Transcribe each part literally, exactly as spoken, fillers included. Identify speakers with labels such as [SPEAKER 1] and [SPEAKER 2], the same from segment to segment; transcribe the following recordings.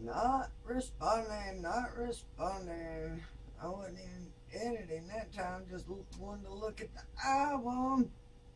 [SPEAKER 1] Not responding, not responding. I wasn't even editing that time, just wanted to look at the album.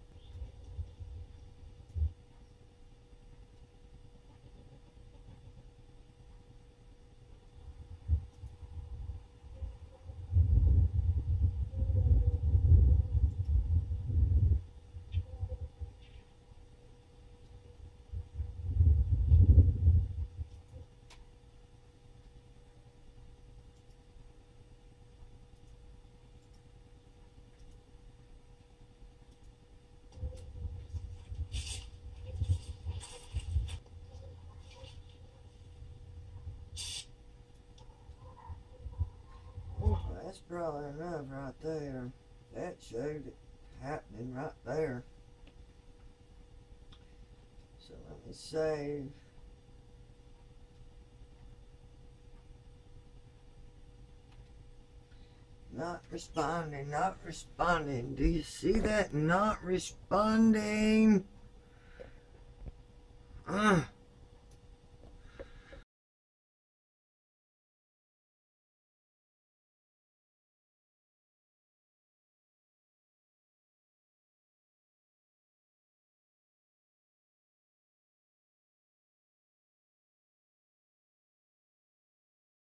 [SPEAKER 1] That's probably enough right there. That showed it happening right there. So let me save. Not responding, not responding. Do you see that? Not responding. Ugh.